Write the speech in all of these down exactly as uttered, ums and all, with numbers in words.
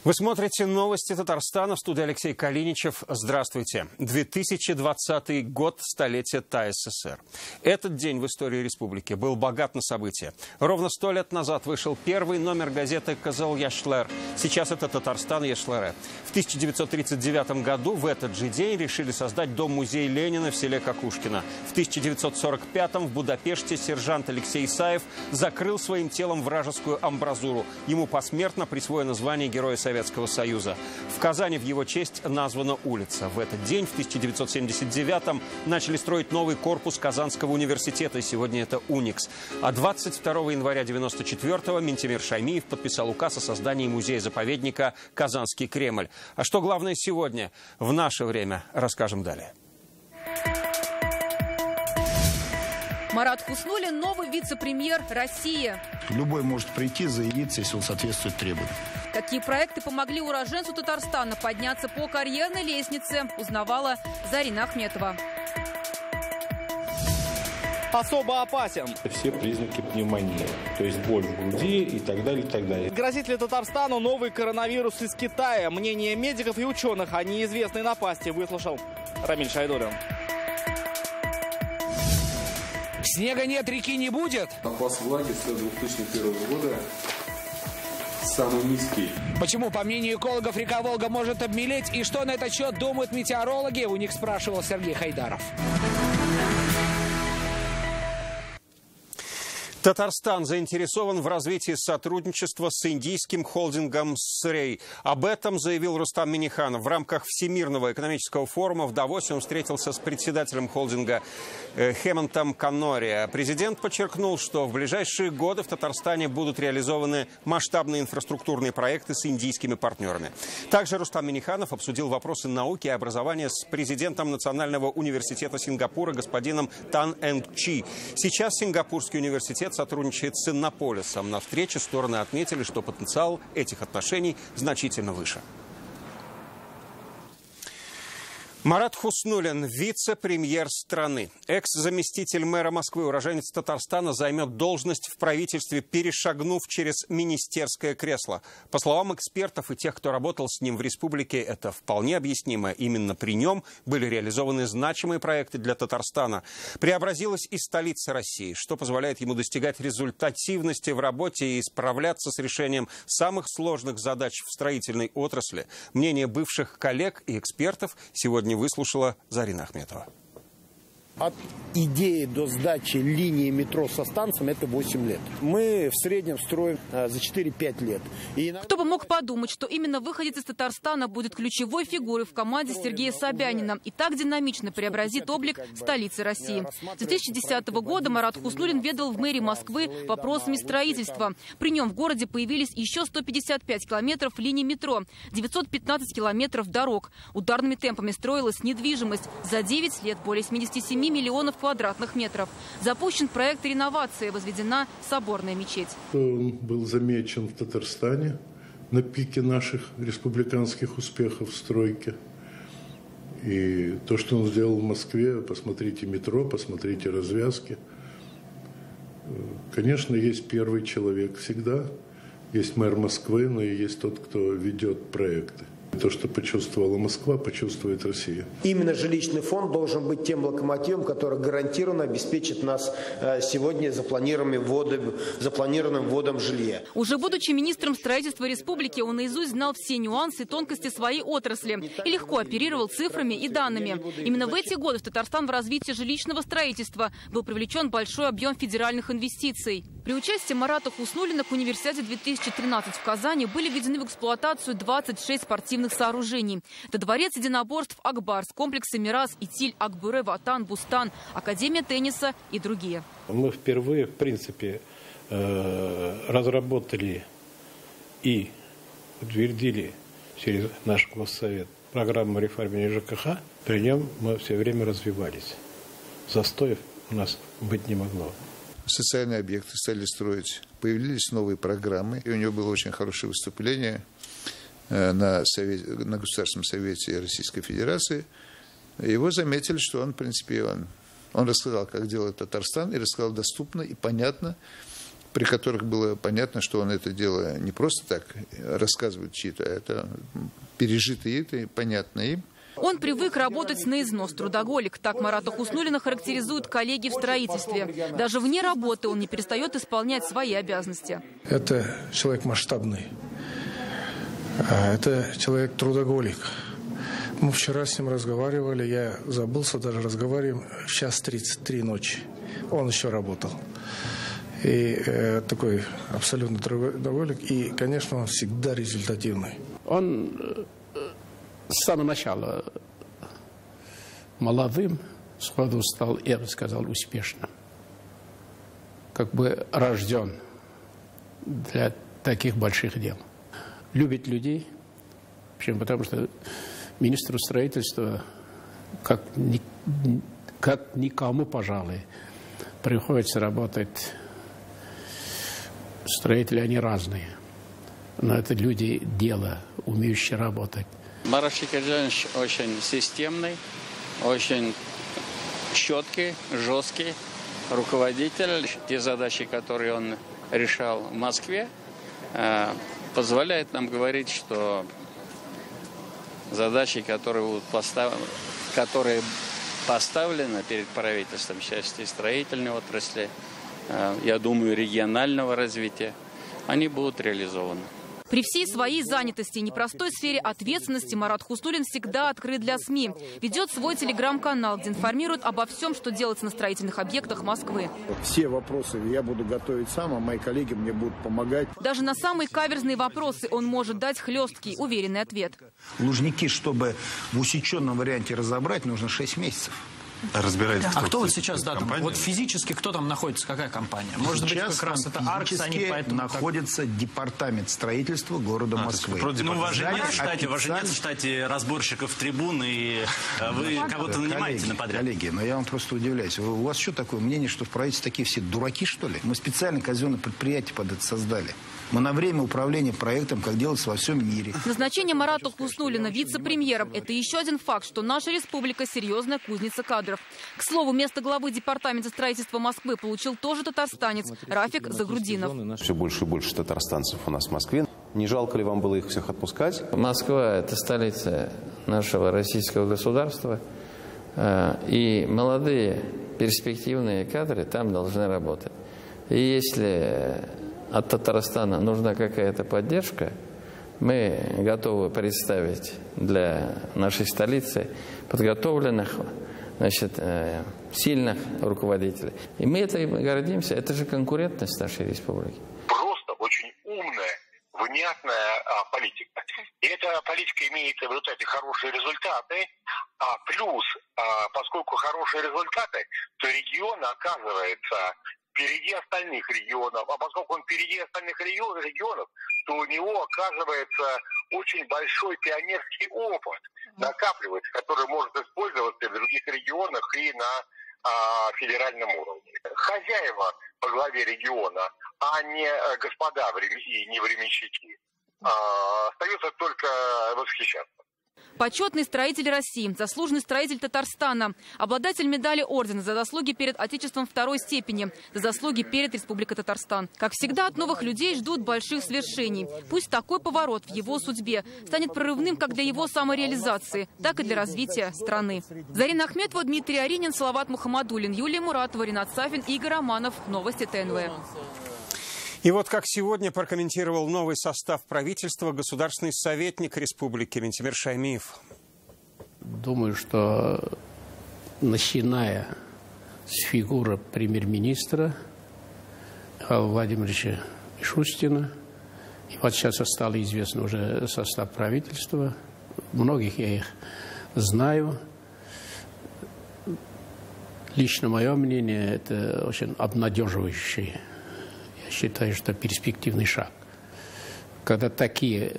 Вы смотрите новости Татарстана, в студии Алексей Калиничев. Здравствуйте. две тысячи двадцатый год, столетие ТАССР. Этот день в истории республики был богат на события. Ровно сто лет назад вышел первый номер газеты «Кызыл Яшлар». Сейчас это Татарстан Яшларе. В тысяча девятьсот тридцать девятом году в этот же день решили создать дом-музей Ленина в селе Кокушкино. В тысяча девятьсот сорок пятом в Будапеште сержант Алексей Исаев закрыл своим телом вражескую амбразуру. Ему посмертно присвоено звание Героя Советского Союза. В Казани в его честь названа улица. В этот день, в тысяча девятьсот семьдесят девятом, начали строить новый корпус Казанского университета, и сегодня это УНИКС. А двадцать второго января девяносто четвёртого Минтимир Шаймиев подписал указ о создании музея-заповедника «Казанский Кремль». А что главное сегодня, в наше время, расскажем далее. Марат Хуснуллин – новый вице-премьер России. Любой может прийти, заявиться, если он соответствует требованиям. Какие проекты помогли уроженцу Татарстана подняться по карьерной лестнице, узнавала Зарина Ахметова. Особо опасен. Все признаки пневмонии, то есть боль в груди и так далее, и так далее. Грозит ли Татарстану новый коронавирус из Китая? Мнение медиков и ученых о неизвестной напасти выслушал Рамиль Шайдуллин. Снега нет, реки не будет. Запас влаги с две тысячи первого года самый низкий. Почему, по мнению экологов, река Волга может обмелеть? И что на этот счет думают метеорологи? У них спрашивал Сергей Хайдаров. Татарстан заинтересован в развитии сотрудничества с индийским холдингом «Срей». Об этом заявил Рустам Минниханов. В рамках Всемирного экономического форума в Давосе он встретился с председателем холдинга Хемантом Канори. Президент подчеркнул, что в ближайшие годы в Татарстане будут реализованы масштабные инфраструктурные проекты с индийскими партнерами. Также Рустам Минниханов обсудил вопросы науки и образования с президентом Национального университета Сингапура господином Тан Энг Чи. Сейчас Сингапурский университет сотрудничает с Иннополисом. На встрече стороны отметили, что потенциал этих отношений значительно выше. Марат Хуснуллин, вице-премьер страны. Экс-заместитель мэра Москвы, уроженец Татарстана, займет должность в правительстве, перешагнув через министерское кресло. По словам экспертов и тех, кто работал с ним в республике, это вполне объяснимо. Именно при нем были реализованы значимые проекты для Татарстана. Преобразилась и столица России, что позволяет ему достигать результативности в работе и справляться с решением самых сложных задач в строительной отрасли. Мнение бывших коллег и экспертов сегодня выслушала Зарина Ахметова. От идеи до сдачи линии метро со станциями это восемь лет. Мы в среднем строим за четыре-пять лет. И... Кто бы мог подумать, что именно выходец из Татарстана будет ключевой фигурой в команде Сергея Собянина и так динамично преобразит облик столицы России. С две тысячи десятого года Марат Хуснуллин ведал в мэрии Москвы вопросами строительства. При нем в городе появились еще сто пятьдесят пять километров линий метро, девятьсот пятнадцать километров дорог. Ударными темпами строилась недвижимость. За девять лет более семидесяти семи миллионов квадратных метров. Запущен проект реновации, возведена соборная мечеть. Он был замечен в Татарстане на пике наших республиканских успехов в стройке. И то, что он сделал в Москве, посмотрите метро, посмотрите развязки. Конечно, есть первый человек всегда, есть мэр Москвы, но и есть тот, кто ведет проекты. То, что почувствовала Москва, почувствует Россия. Именно жилищный фонд должен быть тем локомотивом, который гарантированно обеспечит нас сегодня запланированным вводом, запланированным вводом жилья. Уже будучи министром строительства республики, он наизусть знал все нюансы и тонкости своей отрасли и легко оперировал цифрами и данными. Именно в эти годы в Татарстан в развитии жилищного строительства был привлечен большой объем федеральных инвестиций. При участии Марата Хуснуллина к универсиаде две тысячи тринадцать в Казани были введены в эксплуатацию двадцать шесть спортивных сооружений. Это дворец единоборств «Акбарс», комплексы «Мирас», «Итиль», «Акбуре», «Ватан», «Бустан», Академия тенниса и другие. Мы впервые, в принципе, разработали и утвердили через наш Госсовет программу реформирования ЖКХ. При нем мы все время развивались. Застоев у нас быть не могло. Социальные объекты стали строить, появились новые программы. И у него было очень хорошее выступление на, совете, на Государственном совете Российской Федерации. Его заметили, что он, в принципе, он, он рассказал, как делает Татарстан, и рассказал доступно и понятно при которых было понятно, что он это дело не просто так рассказывает чьи-то, а это пережито и понятно им. Он привык работать на износ, трудоголик. Так Марата Хуснуллина характеризуют коллеги в строительстве. Даже вне работы он не перестает исполнять свои обязанности. Это человек масштабный. Это человек трудоголик. Мы вчера с ним разговаривали, я забылся, даже разговариваем, в час тридцать три ночи. Он еще работал. И э, такой абсолютно трудоголик. И, конечно, он всегда результативный. Он с самого начала молодым сходу стал, я бы сказал, успешным. Как бы рожден для таких больших дел. Любит людей. Почему? Потому что министру строительства, как, ни, как никому, пожалуй, приходится работать. Строители, они разные. Но это люди дела, умеющие работать. Марат Шикерджанович очень системный, очень четкий, жесткий руководитель. Те задачи, которые он решал в Москве, позволяет нам говорить, что задачи, которые, будут постав... которые поставлены перед правительством в части строительной отрасли, я думаю, регионального развития, они будут реализованы. При всей своей занятости и непростой сфере ответственности Марат Хуснуллин всегда открыт для СМИ. Ведет свой телеграм-канал, где информирует обо всем, что делается на строительных объектах Москвы. Все вопросы я буду готовить сам, а мои коллеги мне будут помогать. Даже на самые каверзные вопросы он может дать хлесткий, уверенный ответ. Лужники, чтобы в усеченном варианте разобрать, нужно шесть месяцев. Разбирайтесь. А кто вот сейчас, да, там, вот физически кто там находится, какая компания? Может сейчас быть, как раз это Аркс, они поэтому находится так... департамент строительства города а, Москвы. Ну, у вас же нет в штате, у вас же нет в штате разборщиков трибун, и вы ну, кого-то нанимаете на подряд. Коллеги, но я вам просто удивляюсь. У вас что такое мнение, что в правительстве такие все дураки, что ли? Мы специально казенное предприятие под это создали. Мы на время управления проектом, как делается во всем мире. Назначение Марата Хуснуллина вице-премьером – это еще один факт, что наша республика – серьезная кузница кадров. К слову, место главы департамента строительства Москвы получил тоже татарстанец Рафик Загрудинов. Все больше и больше татарстанцев у нас в Москве. Не жалко ли вам было их всех отпускать? Москва – это столица нашего российского государства. И молодые перспективные кадры там должны работать. И если от Татарстана нужна какая-то поддержка, мы готовы представить для нашей столицы подготовленных, значит, сильных руководителей. И мы это гордимся. Это же конкурентность нашей республики. Просто очень умная, внятная а, политика. И эта политика имеет в результате хорошие результаты. А плюс, а, поскольку хорошие результаты, то регион оказывается впереди остальных регионов. А поскольку он впереди остальных регионов, то у него оказывается очень большой пионерский опыт, накапливается, который может использоваться в других регионах и на а, федеральном уровне. Хозяева по главе региона, а не господа и не временщики, а, остается только восхищаться. Почетный строитель России, заслуженный строитель Татарстана, обладатель медали ордена за заслуги перед Отечеством второй степени, за заслуги перед Республикой Татарстан. Как всегда, от новых людей ждут больших свершений. Пусть такой поворот в его судьбе станет прорывным как для его самореализации, так и для развития страны. Зарина Ахметова, Дмитрий Аринин, Салават Мухаммадуллин, Юлия Муратова, Ринат Сафин, Игорь Романов. Новости ТНВ. И вот как сегодня прокомментировал новый состав правительства государственный советник Республики Ментимир Шаймиев. Думаю, что начиная с фигуры премьер-министра Михаила Владимировича Мишустина, и вот сейчас стало известно уже состав правительства, многих я их знаю. Лично мое мнение, это очень обнадеживающий, я считаю, что перспективный шаг. Когда такие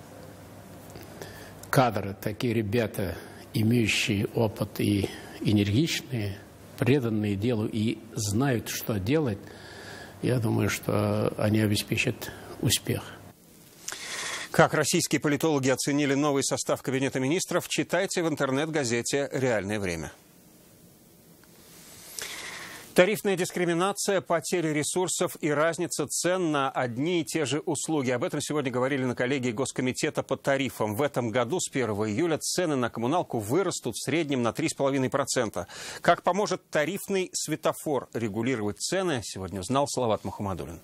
кадры, такие ребята, имеющие опыт и энергичные, преданные делу и знают, что делать, я думаю, что они обеспечат успех. Как российские политологи оценили новый состав Кабинета министров, читайте в интернет-газете «Реальное время». Тарифная дискриминация, потери ресурсов и разница цен на одни и те же услуги. Об этом сегодня говорили на коллегии Госкомитета по тарифам. В этом году с первого июля цены на коммуналку вырастут в среднем на три с половиной процента. Как поможет тарифный светофор регулировать цены, сегодня узнал Салават Мухаммадуллин.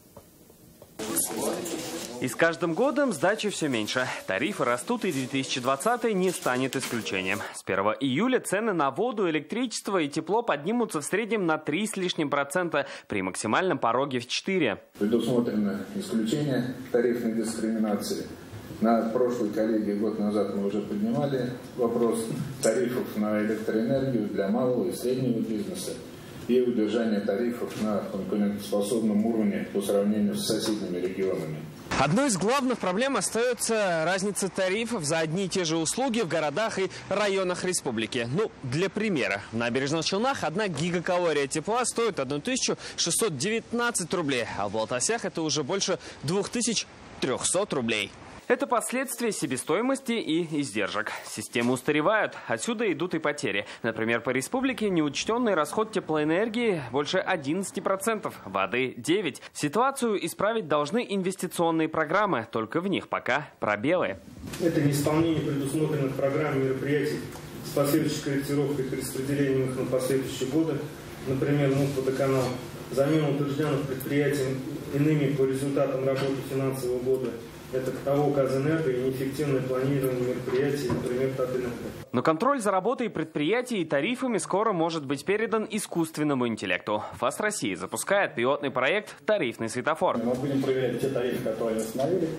И с каждым годом сдачи все меньше. Тарифы растут, и две тысячи двадцатый не станет исключением. С первого июля цены на воду, электричество и тепло поднимутся в среднем на три с лишним процента, при максимальном пороге в четыре. Предусмотрено исключение тарифной дискриминации. На прошлой коллегии год назад мы уже поднимали вопрос тарифов на электроэнергию для малого и среднего бизнеса и удержание тарифов на конкурентоспособном уровне по сравнению с соседними регионами. Одной из главных проблем остается разница тарифов за одни и те же услуги в городах и районах республики. Ну, для примера, в Набережных Челнах одна гигакалория тепла стоит тысячу шестьсот девятнадцать рублей, а в Балтасях это уже больше двух тысяч трёхсот рублей. Это последствия себестоимости и издержек. Системы устаревают, отсюда идут и потери. Например, по республике неучтенный расход теплоэнергии больше одиннадцати процентов, воды девять процентов. Ситуацию исправить должны инвестиционные программы, только в них пока пробелы. Это неисполнение предусмотренных программ и мероприятий с последующей корректировкой и распределением их на последующие годы. Например, МУП-Водоканал, замена утвержденных предприятий иными по результатам работы финансового года. Это КТО «Казэнерго» и неэффективное планирование мероприятий, например, Татэнерго. Но контроль за работой предприятий и тарифами скоро может быть передан искусственному интеллекту. ФАС России запускает пилотный проект «Тарифный светофор». Мы будем проверять те тарифы, которые они установили.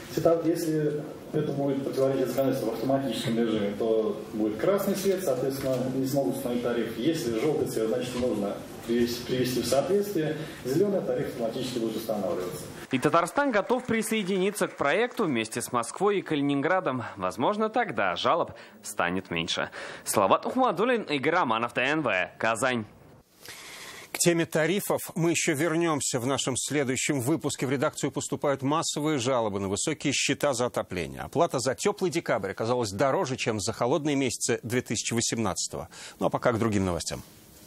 Если это будет противоречить законодательству в автоматическом режиме, то будет красный свет, соответственно, не смогут установить тариф. Если желтый цвет, значит, нужно привести в соответствие. Зеленый тариф автоматически будет устанавливаться. И Татарстан готов присоединиться к проекту вместе с Москвой и Калининградом. Возможно, тогда жалоб станет меньше. Салават Мухаммадуллин, Игорь Романов, ТНВ, Казань. К теме тарифов мы еще вернемся в нашем следующем выпуске. В редакцию поступают массовые жалобы на высокие счета за отопление. Оплата за теплый декабрь оказалась дороже, чем за холодные месяцы две тысячи восемнадцатого. Ну а пока к другим новостям.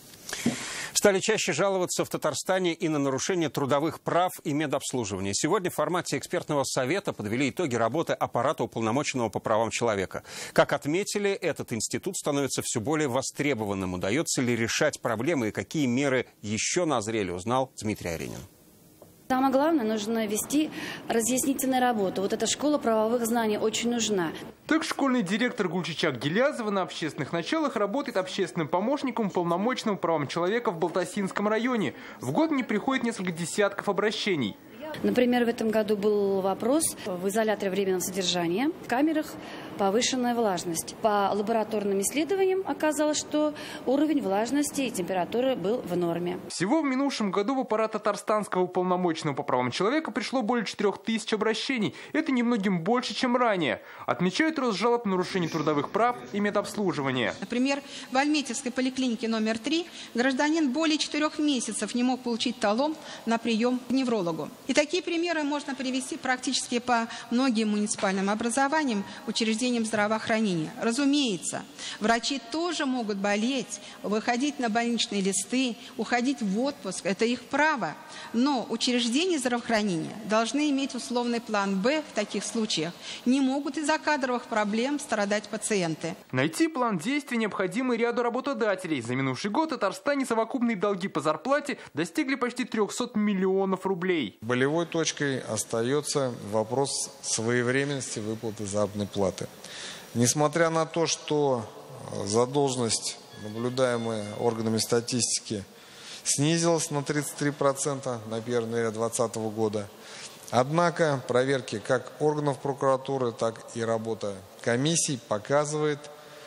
Стали чаще жаловаться в Татарстане и на нарушение трудовых прав и медобслуживания. Сегодня в формате экспертного совета подвели итоги работы аппарата уполномоченного по правам человека. Как отметили, этот институт становится все более востребованным. Удается ли решать проблемы и какие меры еще назрели, узнал Дмитрий Аренин. Самое главное, нужно вести разъяснительную работу. Вот эта школа правовых знаний очень нужна. Так школьный директор Гульчичак Гилязова на общественных началах работает общественным помощником уполномоченного правам человека в Балтасинском районе. В год не приходит несколько десятков обращений. Например, в этом году был вопрос в изоляторе временного содержания. В камерах повышенная влажность. По лабораторным исследованиям оказалось, что уровень влажности и температуры был в норме. Всего в минувшем году в аппарат татарстанского уполномоченного по правам человека пришло более четырёх тысяч обращений. Это немногим больше, чем ранее. Отмечают рост жалоб на нарушение трудовых прав и медобслуживания. Например, в Альметьевской поликлинике номер три гражданин более четырех месяцев не мог получить талон на прием к неврологу. И такие примеры можно привести практически по многим муниципальным образованиям, учреждениям здравоохранения. Разумеется, врачи тоже могут болеть, выходить на больничные листы, уходить в отпуск. Это их право. Но учреждения здравоохранения должны иметь условный план «Б» в таких случаях. Не могут из-за кадровых проблем страдать пациенты. Найти план действий необходимо и ряду работодателей. За минувший год в Татарстане совокупные долги по зарплате достигли почти трёхсот миллионов рублей. Болевой точкой остается вопрос своевременности выплаты заработной платы. Несмотря на то, что задолженность, наблюдаемая органами статистики, снизилась на тридцать три процента на первое января две тысячи двадцатого года, однако проверки как органов прокуратуры, так и работа комиссий показывает,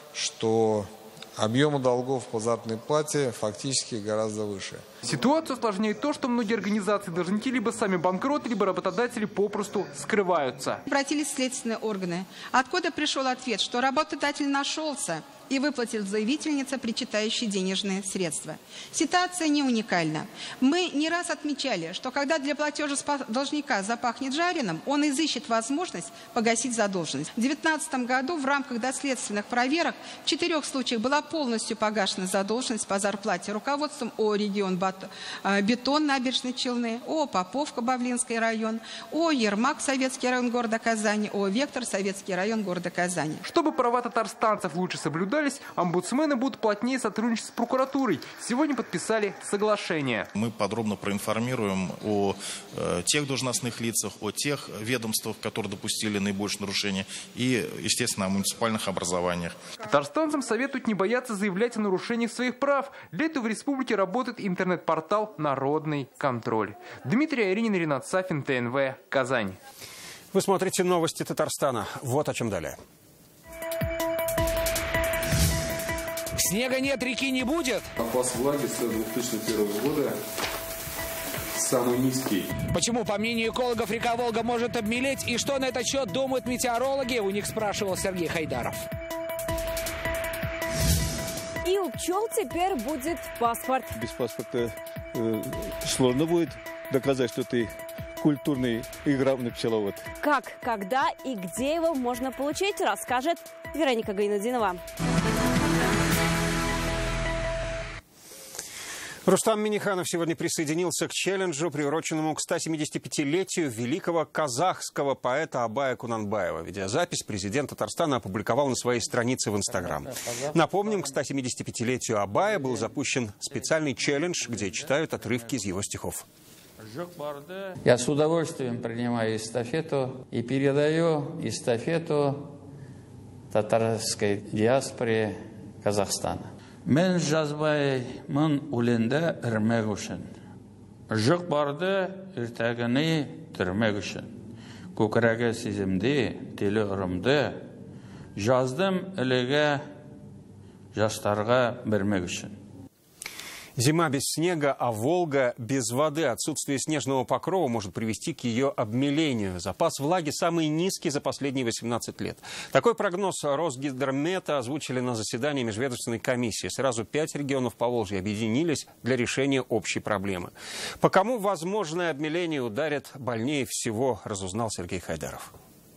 что объемы долгов по заработной плате фактически гораздо выше. Ситуацию осложняет то, что многие организации-должники либо сами банкроты, либо работодатели попросту скрываются. Обратились в следственные органы. Откуда пришел ответ, что работодатель нашелся, и выплатил заявительнице причитающие денежные средства. Ситуация не уникальна. Мы не раз отмечали, что когда для платежа должника запахнет жареным, он изыщет возможность погасить задолженность. В две тысячи девятнадцатом году в рамках доследственных проверок в четырех случаях была полностью погашена задолженность по зарплате руководством ООО «Регион Бетон» Набережные Челны, ООО «Поповка» Бавлинский район, ООО «Ермак» Советский район города Казани, ООО «Вектор» Советский район города Казани. Чтобы права татарстанцев лучше соблюдались, омбудсмены будут плотнее сотрудничать с прокуратурой. Сегодня подписали соглашение. Мы подробно проинформируем о э, тех должностных лицах, о тех ведомствах, которые допустили наибольшее нарушение, и, естественно, о муниципальных образованиях. Татарстанцам советуют не бояться заявлять о нарушениях своих прав. Для этого в республике работает интернет-портал «Народный контроль». Дмитрий Айринин, Ринат Сафин, ТНВ, Казань. Вы смотрите новости Татарстана. Вот о чем далее. Снега нет, реки не будет. Запас влаги с две тысячи первого года самый низкий. Почему, по мнению экологов, река Волга может обмелеть? И что на этот счет думают метеорологи? У них спрашивал Сергей Хайдаров. И у пчел теперь будет паспорт. Без паспорта э, сложно будет доказать, что ты культурный и грамотный пчеловод. Как, когда и где его можно получить, расскажет Вероника Гайнудинова. Рустам Минниханов сегодня присоединился к челленджу, приуроченному к стосемидесятипятилетию великого казахского поэта Абая Кунанбаева. Видеозапись президент Татарстана опубликовал на своей странице в Инстаграм. Напомним, к стосемидесятипятилетию Абая был запущен специальный челлендж, где читают отрывки из его стихов. Я с удовольствием принимаю эстафету и передаю эстафету татарской диаспоре Казахстана. Мен жазбай мын уленде ирмек үшін. Жүк барды иртәгіні түрмек үшін. Көкірәге сезімде, телі ұрымды, жаздым іліге жастарға бермек үшін. Зима без снега, а Волга без воды. Отсутствие снежного покрова может привести к ее обмелению. Запас влаги самый низкий за последние восемнадцать лет. Такой прогноз Росгидромета озвучили на заседании межведомственной комиссии. Сразу пять регионов Поволжья объединились для решения общей проблемы. По кому возможное обмеление ударит больнее всего, разузнал Сергей Хайдаров.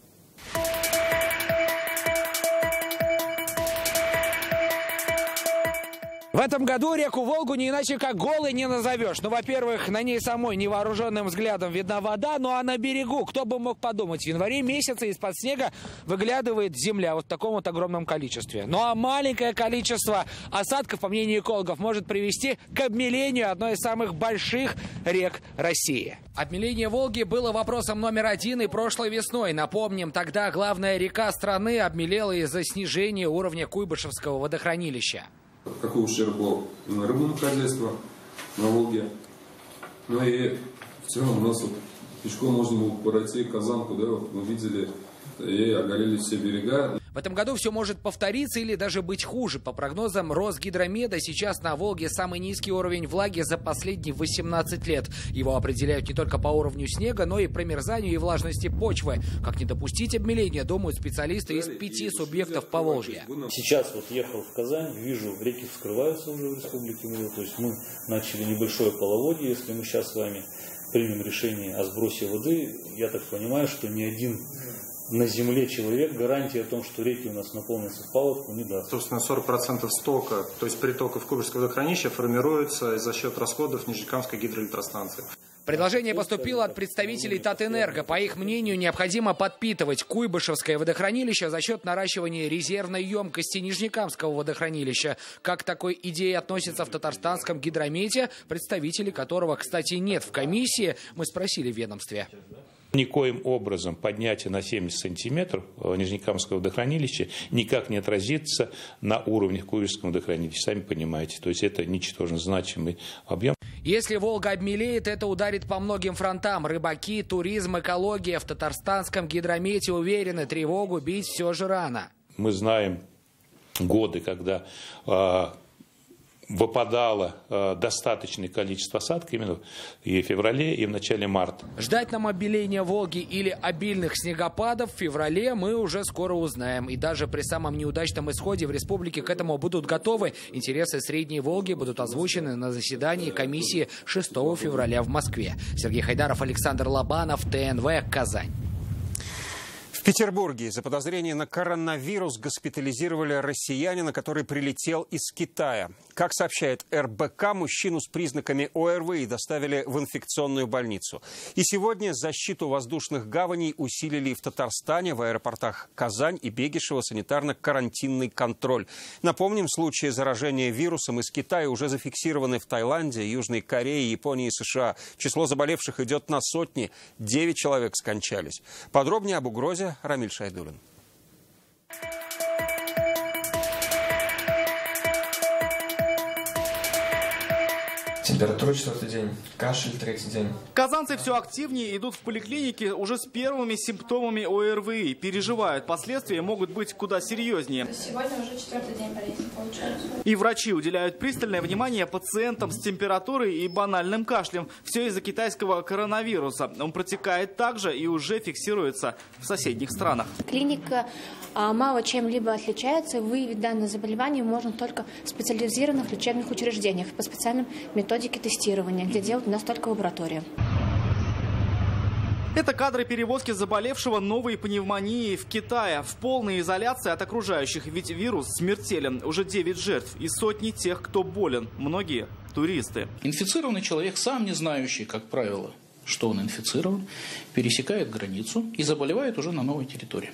В этом году реку Волгу не иначе как голой не назовешь. Ну, во-первых, на ней самой невооруженным взглядом видна вода, ну а на берегу, кто бы мог подумать, в январе месяце из-под снега выглядывает земля вот в таком вот огромном количестве. Ну а маленькое количество осадков, по мнению экологов, может привести к обмелению одной из самых больших рек России. Обмеление Волги было вопросом номер один и прошлой весной. Напомним, тогда главная река страны обмелела из-за снижения уровня Куйбышевского водохранилища. Какой ущерб был на рыбном хозяйстве на Волге. Ну и в целом у нас вот пешком можно было пройти Казанку, да, вот мы видели, и огорели все берега. В этом году все может повториться или даже быть хуже. По прогнозам Росгидромеда, сейчас на Волге самый низкий уровень влаги за последние восемнадцать лет. Его определяют не только по уровню снега, но и промерзанию и влажности почвы. Как не допустить обмеления, думают специалисты из пяти субъектов Поволжья. Сейчас вот ехал в Казань, вижу, реки вскрываются уже в республике. То есть мы начали небольшое половодье. Если мы сейчас с вами примем решение о сбросе воды, я так понимаю, что ни один на земле человек гарантии о том, что реки у нас наполнятся в паводку, не даст. Собственно, сорок процентов стока, то есть притоков Куйбышевского водохранилища, формируется за счет расходов Нижнекамской гидроэлектростанции. Предложение поступило от представителей Татэнерго. По их мнению, необходимо подпитывать Куйбышевское водохранилище за счет наращивания резервной емкости Нижнекамского водохранилища. Как к такой идее относятся в татарстанском гидромете, представителей которого, кстати, нет в комиссии, мы спросили в ведомстве. Никоим образом поднятие на семьдесят сантиметров Нижнекамского водохранилища никак не отразится на уровнях Куйбышевского водохранилища, сами понимаете. То есть это ничтожно значимый объем. Если Волга обмелеет, это ударит по многим фронтам. Рыбаки, туризм, экология. В татарстанском гидромете уверены, тревогу бить все же рано. Мы знаем годы, когда э, выпадало э, достаточное количество осадков именно и в феврале, и в начале марта. Ждать нам обиления Волги или обильных снегопадов в феврале мы уже скоро узнаем. И даже при самом неудачном исходе в республике к этому будут готовы. Интересы Средней Волги будут озвучены на заседании комиссии шестого февраля в Москве. Сергей Хайдаров, Александр Лобанов, ТНВ, Казань. В Петербурге за подозрение на коронавирус госпитализировали россиянина, который прилетел из Китая. Как сообщает эр бэ ка, мужчину с признаками о эр вэ и доставили в инфекционную больницу. И сегодня защиту воздушных гаваней усилили в Татарстане, в аэропортах Казань и Бегишево санитарно-карантинный контроль. Напомним, случаи заражения вирусом из Китая уже зафиксированы в Таиланде, Южной Корее, Японии и США. Число заболевших идет на сотни. Девять человек скончались. Подробнее об угрозе Рамиль Шайдулин. Температура четвертый день, кашель третий день. Казанцы все активнее идут в поликлинике уже с первыми симптомами о эр вэ. Переживают, последствия могут быть куда серьезнее. Сегодня уже четвертый день болезни получается. И врачи уделяют пристальное внимание пациентам с температурой и банальным кашлем. Все из-за китайского коронавируса. Он протекает также и уже фиксируется в соседних странах. Клиника а, мало чем-либо отличается. Выявить данное заболевание можно только в специализированных лечебных учреждениях по специальным методикам тестирования, где делают у нас только лаборатория. Это кадры перевозки заболевшего новой пневмонией в Китае. В полной изоляции от окружающих, ведь вирус смертелен. Уже девять жертв и сотни тех, кто болен. Многие туристы. Инфицированный человек, сам не знающий, как правило, что он инфицирован, пересекает границу и заболевает уже на новой территории.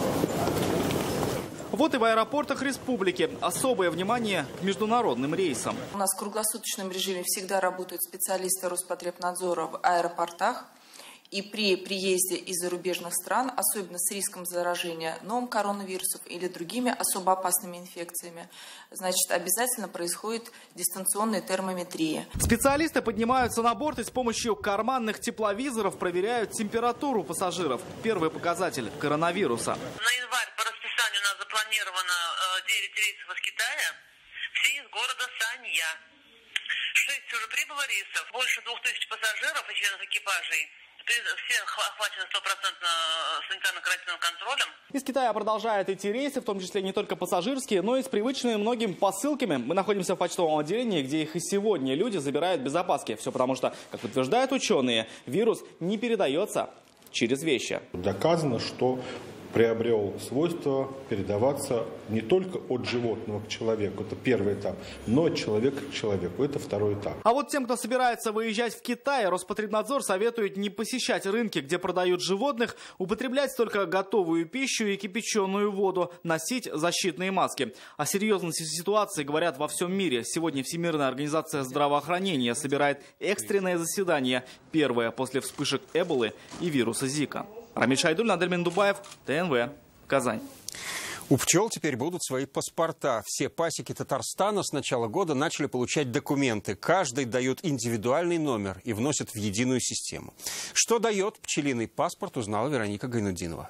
Вот и в аэропортах республики особое внимание к международным рейсам. У нас в круглосуточном режиме всегда работают специалисты Роспотребнадзора в аэропортах. И при приезде из зарубежных стран, особенно с риском заражения новым коронавирусом или другими особо опасными инфекциями, значит, обязательно происходит дистанционная термометрия. Специалисты поднимаются на борт и с помощью карманных тепловизоров проверяют температуру пассажиров. Первый показатель коронавируса. На январь по расписанию у нас запланировано девять рейсов из Китая, все из города Санья. шесть уже прибыло рейсов, больше двух тысяч пассажиров и членов экипажей. Все охвачены стопроцентно санитарно-карантинным контролем. Из Китая продолжают идти рейсы, в том числе не только пассажирские, но и с привычными многим посылками. Мы находимся в почтовом отделении, где их и сегодня люди забирают без опаски. Все потому что, как утверждают ученые, вирус не передается через вещи. Доказано, что приобрел свойство передаваться не только от животного к человеку, это первый этап, но от человека к человеку, это второй этап. А вот тем, кто собирается выезжать в Китай, Роспотребнадзор советует не посещать рынки, где продают животных, употреблять только готовую пищу и кипяченую воду, носить защитные маски. О серьезности ситуации говорят во всем мире. Сегодня Всемирная организация здравоохранения собирает экстренное заседание, первое после вспышек Эболы и вируса Зика. Рамиль Шайдулин, Адельмин Дубаев, ТНВ, Казань. У пчел теперь будут свои паспорта. Все пасеки Татарстана с начала года начали получать документы. Каждый дает индивидуальный номер и вносит в единую систему. Что дает пчелиный паспорт, узнала Вероника Гайнуддинова.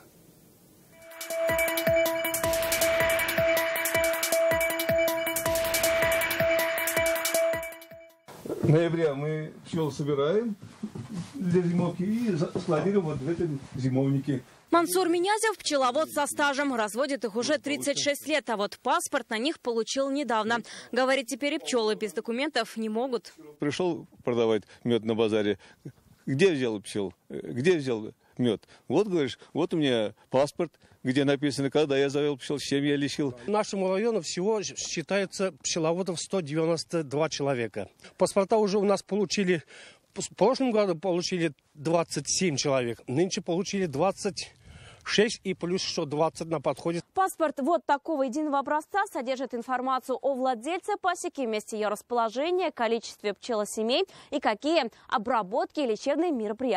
Ноября мы пчел собираем для зимовки и складируем вот в этом зимовнике. Мансур Минязев – пчеловод со стажем. Разводит их уже тридцать шесть лет, а вот паспорт на них получил недавно. Говорит, теперь и пчелы без документов не могут. Пришел продавать мед на базаре. Где взял пчел? Где взял мед? Вот, говоришь, вот у меня паспорт, где написано, когда я завел пчел, с чем я лечил. Нашему району всего считается пчеловодов сто девяносто два человека. Паспорта уже у нас получили, в прошлом году получили двадцать семь человек, нынче получили двадцать шесть и плюс еще двадцать на подходе. Паспорт вот такого единого образца содержит информацию о владельце пасеки, месте ее расположения, количестве пчелосемей и какие обработки и лечебные мероприятия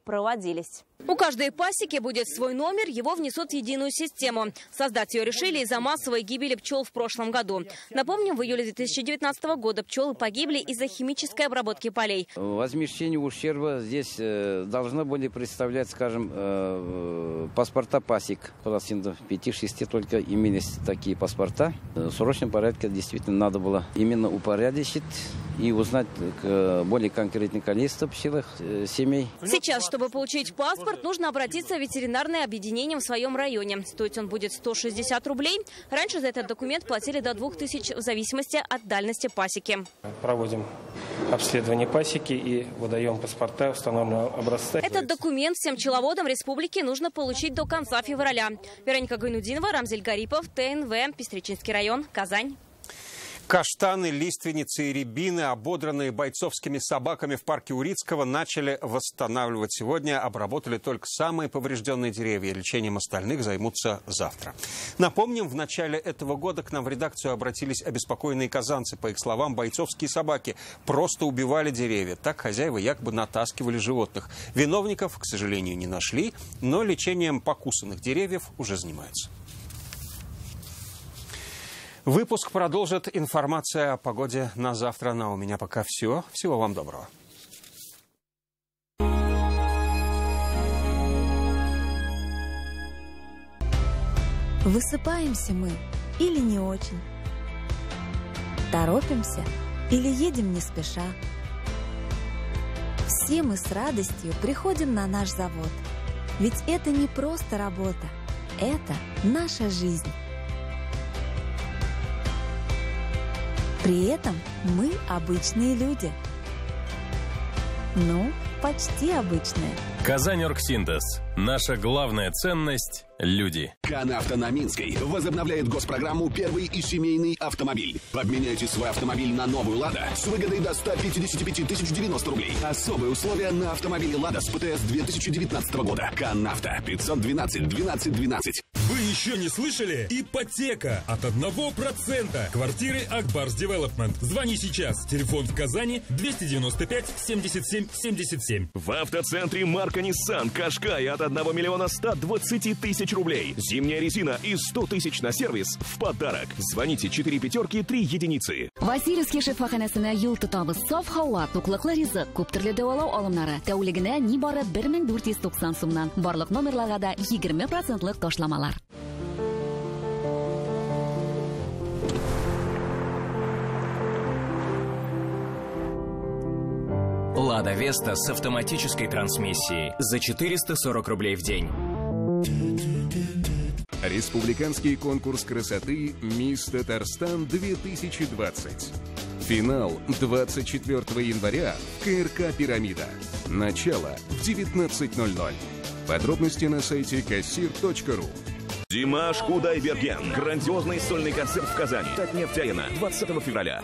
проводились. У каждой пасеки будет свой номер, его внесут в единую систему. Создать ее решили из-за массовой гибели пчел в прошлом году. Напомним, в июле две тысячи девятнадцатого года пчелы погибли из-за химической обработки полей. Возмещение ущерба здесь э, должны были представлять, скажем, э, паспорта пасек. Процентов пяти-шести только имелись такие паспорта. В срочном порядке действительно надо было именно упорядочить и узнать э, более конкретное количество пчелых э, семей. Сейчас, чтобы получить паспорт, нужно обратиться в ветеринарное объединение в своем районе. Стоить он будет сто шестьдесят рублей. Раньше за этот документ платили до двух тысяч в зависимости от дальности пасеки. Проводим обследование пасеки и выдаем паспорта установленного образца. Этот документ всем пчеловодам республики нужно получить до конца февраля. Вероника Гайнудинова, Рамзель Гарипов, ТНВ, Пестричинский район, Казань. Каштаны, лиственницы и рябины, ободранные бойцовскими собаками в парке Урицкого, начали восстанавливать сегодня. Обработали только самые поврежденные деревья. Лечением остальных займутся завтра. Напомним, в начале этого года к нам в редакцию обратились обеспокоенные казанцы. По их словам, бойцовские собаки просто убивали деревья. Так хозяева якобы натаскивали животных. Виновников, к сожалению, не нашли, но лечением покусанных деревьев уже занимаются. Выпуск продолжит информация о погоде на завтра. На у меня пока все. Всего вам доброго. Высыпаемся мы или не очень? Торопимся или едем не спеша? Все мы с радостью приходим на наш завод. Ведь это не просто работа, это наша жизнь. При этом мы обычные люди. Ну, почти обычные. Казань-Оргсинтез. Наша главная ценность – люди. Канавто на Минской возобновляет госпрограмму «Первый и семейный автомобиль». Обменяйте свой автомобиль на новую «Лада» с выгодой до ста пятидесяти пяти тысяч девяносто рублей. Особые условия на автомобиле «Лада» с ПТС две тысячи девятнадцатого года. Канавто пятьсот двенадцать двенадцать двенадцать. Вы еще не слышали? Ипотека от одного процента. Квартиры Акбарс Девелопмент. Звони сейчас. Телефон в Казани двести девяносто пять семьдесят семь семьдесят семь. В автоцентре марка Nissan Qashqai от одного миллиона ста двадцати тысяч рублей. Зимняя резина и сто тысяч на сервис в подарок. Звоните четыре пятерки три единицы. Васильевский шифаханасына юл тотабыз. Саф хауа, туклыклы ризык, күп төрле дәвалау алымнары. Тәүлегенә нибары бер мең дүрт йөз туксан сумнан. Барлык номерларга да егерме процентлык ташламалар. Лада Веста с автоматической трансмиссией за четыреста сорок рублей в день. Республиканский конкурс красоты «Мисс Татарстан две тысячи двадцать». Финал двадцать четвёртого января в КРК «Пирамида». Начало в девятнадцать ноль ноль. Подробности на сайте кассир точка ру. Димаш Кудайберген. Грандиозный сольный концерт в Казани. Татнефть-Арена. двадцатого февраля.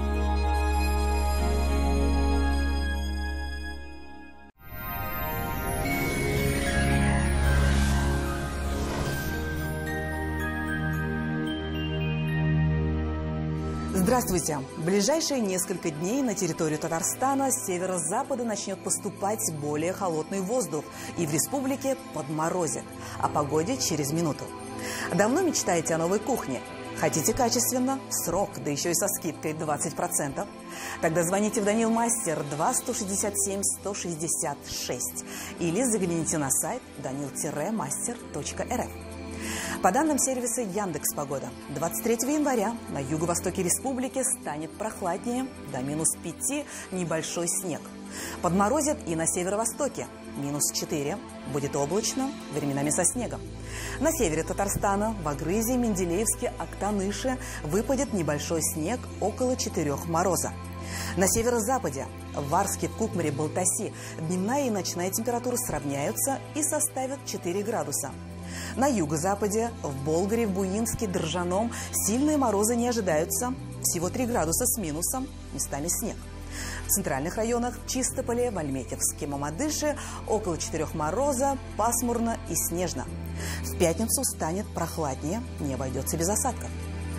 Здравствуйте! В ближайшие несколько дней на территорию Татарстана с северо-запада начнет поступать более холодный воздух, и в республике подморозит. О погоде через минуту. Давно мечтаете о новой кухне? Хотите качественно? В срок, да еще и со скидкой двадцать процентов? Тогда звоните в Данил Мастер два сто шестьдесят семь сто шестьдесят шесть или загляните на сайт данил мастер точка эр эф. По данным сервиса Яндекс.Погода, двадцать третьего января на юго-востоке республики станет прохладнее, до минус пяти, небольшой снег. Подморозит и на северо-востоке, минус четыре, будет облачно, временами со снегом. На севере Татарстана, в Агрызе, Менделеевске, Актаныше выпадет небольшой снег, около четырех мороза. На северо-западе, в Варске, Кукмаре, Балтаси дневная и ночная температуры сравняются и составят четыре градуса. На юго-западе, в Болгаре, в Буинске, Држаном сильные морозы не ожидаются. Всего три градуса с минусом, местами снег. В центральных районах Чистополе, в Альметьевске, Мамадыше около четырех мороза, пасмурно и снежно. В пятницу станет прохладнее, не обойдется без осадков.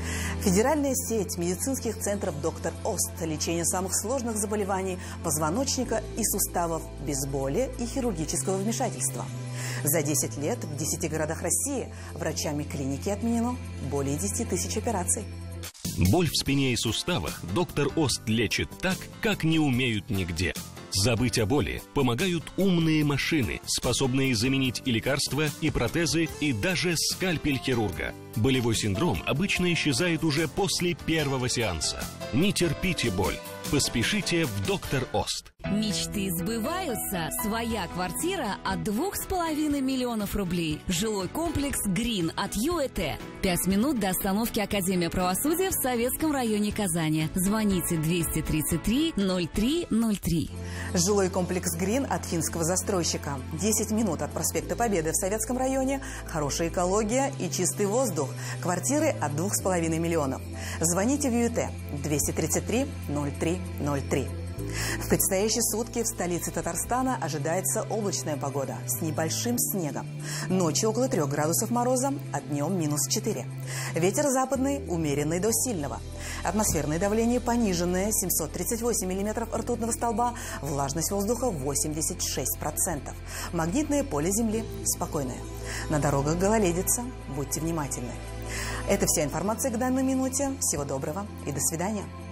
Федеральная сеть медицинских центров «Доктор Ост». Лечение самых сложных заболеваний позвоночника и суставов без боли и хирургического вмешательства. За десять лет в десяти городах России врачами клиники отменено более десяти тысяч операций. Боль в спине и суставах «Доктор Ост» лечит так, как не умеют нигде. Забыть о боли помогают умные машины, способные заменить и лекарства, и протезы, и даже скальпель хирурга. Болевой синдром обычно исчезает уже после первого сеанса. Не терпите боль. Поспешите в «Доктор Ост». Мечты сбываются. Своя квартира от двух с половиной миллионов рублей. Жилой комплекс «Грин» от ЮЭТ. Пять минут до остановки Академия правосудия в Советском районе Казани. Звоните двести тридцать три ноль три ноль три. Жилой комплекс «Грин» от финского застройщика. десять минут от проспекта Победы в Советском районе. Хорошая экология и чистый воздух. Квартиры от двух с половиной миллионов. Звоните в ЮЭТ двести тридцать три ноль три ноль три. В предстоящие сутки в столице Татарстана ожидается облачная погода с небольшим снегом. Ночью около трех градусов мороза, а днем минус четыре. Ветер западный умеренный до сильного. Атмосферное давление пониженное семьсот тридцать восемь миллиметров ртутного столба, влажность воздуха восемьдесят шесть процентов. Магнитное поле Земли спокойное. На дорогах гололедица, будьте внимательны. Это вся информация к данной минуте. Всего доброго и до свидания.